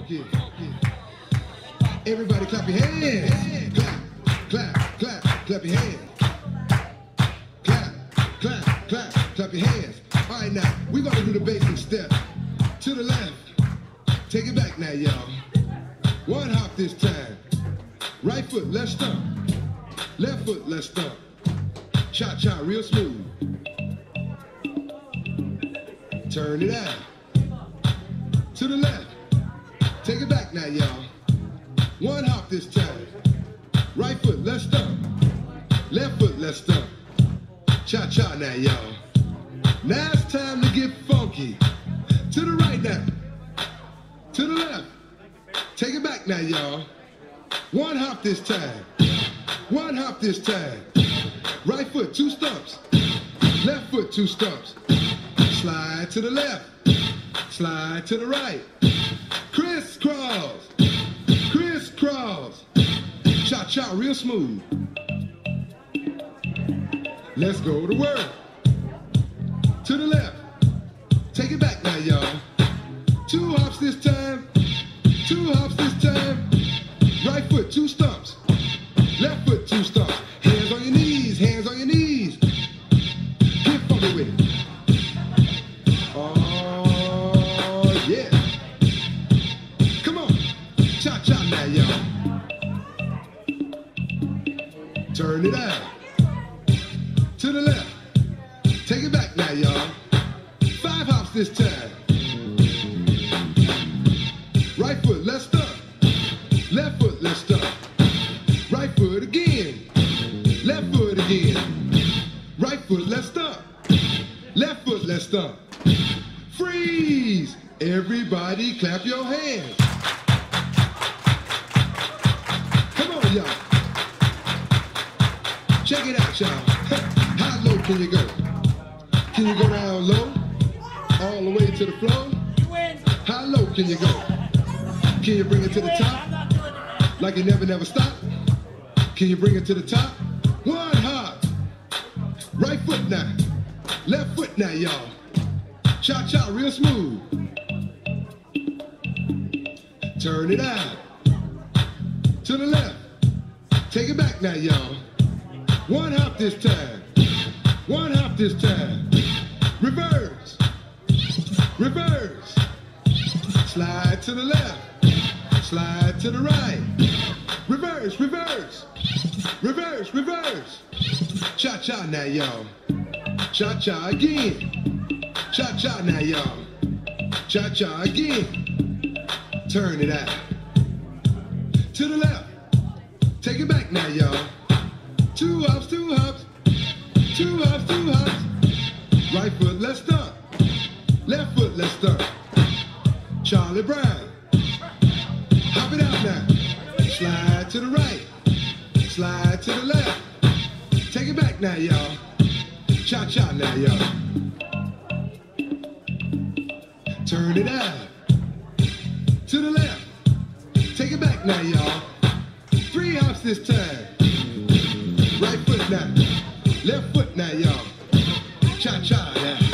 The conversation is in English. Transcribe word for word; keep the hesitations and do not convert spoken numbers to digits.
funky. Everybody clap your hands. Clap, clap, clap, clap your hands. Clap, clap, clap, clap your hands. All right, now, we're gonna do the basic step. To the left. Take it back now, y'all. One hop this time. Right foot, left stomp. Left foot, left stomp. Cha-cha, real smooth. Turn it out. To the left. Take it back now, y'all. One hop this time. Right foot, left stomp. Left foot, left stomp. Cha-cha now, y'all. Now it's time to get funky. To the right now. To the left. Take it back now, y'all. One hop this time. One hop this time. Right foot, two stumps. Left foot, two stumps. Slide to the left. Slide to the right. Crisscross. Crisscross. Cha-cha, real smooth. Let's go to work. To the left. Take it back now, y'all. Two hops this time. Two hops this time. Right foot, two stumps. Left foot, two stumps. Hands on your knees, hands on your knees. Get funky with it. Oh, yeah. Come on. Cha-cha now, y'all. Turn it out. To the left. Take it back now, y'all. Five hops this time. Right foot, left stump. Left foot, left stump. Right foot again. Left foot again. Right foot, left stump. Left foot, left stump. Freeze! Everybody clap your hands. Come on, y'all. Check it out, y'all. How low can you go? Can you go down low? All the way to the floor? How low can you go? Can you bring it to the top? Like you never, never stop? Can you bring it to the top? One hop. Right foot now. Left foot now, y'all. Cha-cha, real smooth. Turn it out. To the left. Take it back now, y'all. One hop this time. One hop this time. Reverse. Reverse. Slide to the left. Slide to the right. Reverse, reverse. Reverse, reverse. Cha-cha now, y'all. Cha-cha again. Cha-cha now, y'all. Cha-cha again. Turn it out. To the left. Take it back now, y'all. Two hops, two hops. Two hops, two hops. Right foot, left stump. Left foot, left stump. Charlie Brown. Hop it out now. Slide to the right. Slide to the left. Take it back now, y'all. Cha-cha now, y'all. Turn it out. To the left. Take it back now, y'all. Three hops this time. Right foot now. Left foot now, y'all. Cha-cha now.